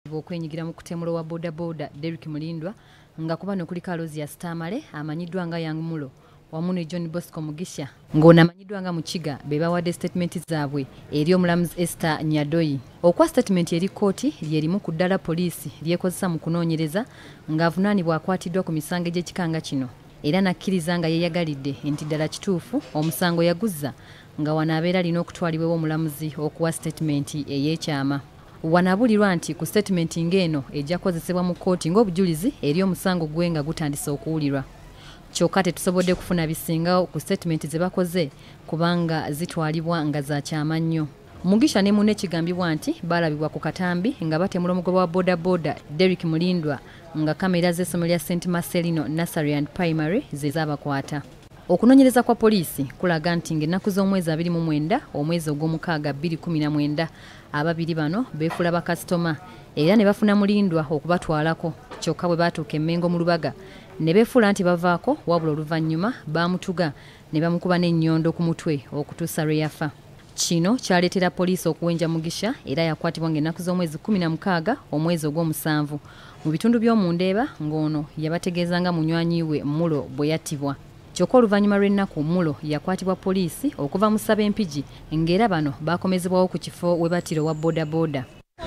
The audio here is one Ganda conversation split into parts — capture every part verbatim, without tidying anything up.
okwenyigira mu kutemulo wa boda boda Derrick Mulindwa nga kuba no kuli Kalozi ya Stamale amanyiddwa nga Young Mulo wamu ne John Bosco Mugisha ng'ono amanyiddwa nga Mukiga be bawadde statement zaabwe eri omulamuzi Esther Nyadoyi. Okwa statement eri kooti lyerimu ku ddala poliisi lyekozesa mu kunoonyereza ng'avunaanibwa akwatiddwa ku misango gy'ekikanga kino era nakkiriza nga yeeyagalidde nti ddala kituufu omusango yaguzza nga wano abeera alina okutwalibwa omulamuzi okuwa statement ey'ekyama. Wanabulirwa nti ku statement ng'eno ejja kozesebwa mu kooti ng'obujulizi eri omusango gwe nga gutandise okuwulirwa. Kyokka tetusobodde kufuna bisingawo ku statement ze bakoze kubanga zitwalibwa nga za kyama nnyo. Mugisha ne munne kigambibwa nti balabibwa ku katambi nga batemula omugoba wa boda boda Derrick Mulindwa nga kamera z'essomero lya Saint Marcelino Nursery and Primary ze zaabakwata. Okunoonyereza kwa poliisi kulaga nti ng'ennaku z'omwezi abiri mu mwenda omwezi ogw'omukaaga bbiri kumi na mwenda ababiri bano beefula bakasitoma era ne bafuna Mulindwa okubatwalako kyokka bwe baatuuka e Mengo mu Lubaga ne beefuula nti bavaako wabula oluvannyuma baamutuga ne bamukuba n'ennyondo ku mutwe okutuusa lwe yafa. Kino kyaleetera poliisi okuwenja Mugisha era yakwatibwa ng'ennaku z'omwezi kumi na mukaaga omwezi ogw'omusanvu mu bitundu by'omu Ndeeba ng'ono yabategeeza nga munywanyi we Mulo bwe yattibwa. Kyokka oluvannyuma lw'ennaku Mulo yakwatibwa poliisi okuva mu Ssabempigi ng'era bano baakomezebwawo ku kifo we battira owa boda boda.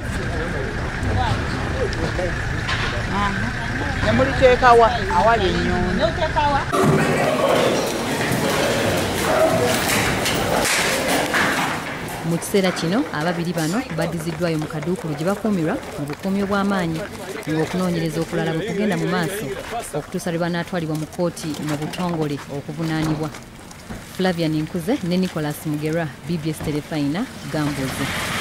Nemuliteekawa awali ennyonyi. Mu kiseera kino ababiri bano baddiziddwayo mu kaduukulu gye bakuumirwa mu bukuumi obw'amaanyi ng'okunoonyereza okulala bwe kugenda mu maaso okutuusa lwe banaatwalibwa mu kkooti mu butongole okuvunaanibwa. Flavia Ninkuze ne Nicholas Mugera, B B S Telefayina, Gambuuze.